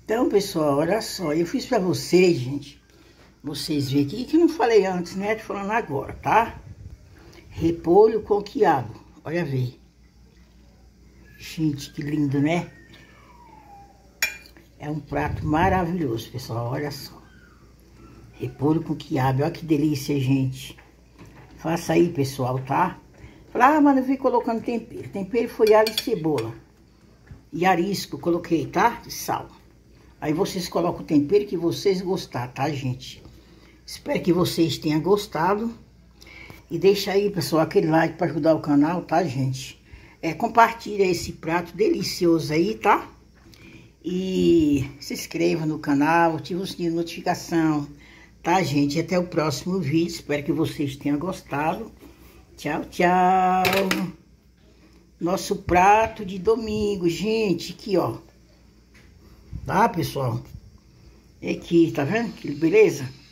Então, pessoal, olha só, eu fiz pra vocês, gente, vocês verem aqui, que eu não falei antes, né? Tô falando agora, tá? Repolho com quiabo, olha ver. Gente, que lindo, né? É um prato maravilhoso, pessoal, olha só. Repolho com quiabo, olha que delícia, gente. Faça aí, pessoal, tá? Fala, mas eu vim colocando tempero. Tempero foi alho e cebola. E arisco, coloquei, tá? De sal. Aí vocês colocam o tempero que vocês gostar, tá, gente? Espero que vocês tenham gostado. E deixa aí, pessoal, aquele like para ajudar o canal, tá, gente? Compartilha esse prato delicioso aí, tá? E se inscreva no canal, ative o sininho de notificação, tá, gente? E até o próximo vídeo. Espero que vocês tenham gostado. Tchau, tchau. Nosso prato de domingo, gente, aqui, ó. Tá, pessoal? Aqui, tá vendo? Que beleza?